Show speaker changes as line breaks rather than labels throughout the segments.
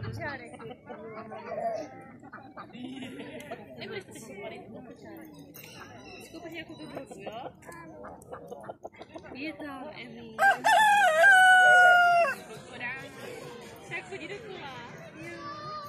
kočárek. Nebudeš to teď koupat, to kočárek. Zkoupat nějakou dobrotu, jo? Je tam Emí. Tak chodí dokola. Jo.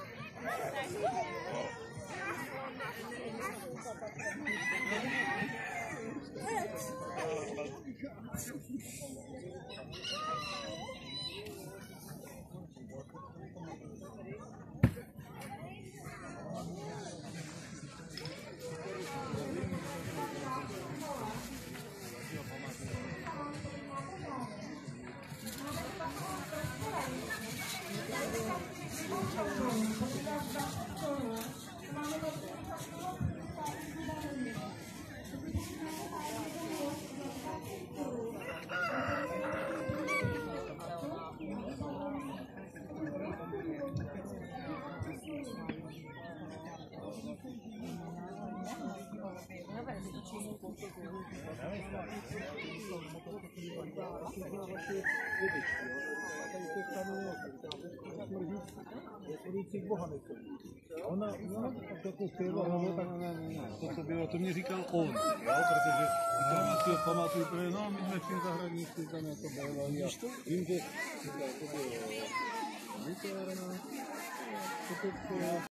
Ona takovou chvíli, tak to bylo, to mě říkal on, jo, protože si ho pamatuju, protože no, my jsme v tím zahradnictví tam jako bojovali a vím, že to bylo výtvarná,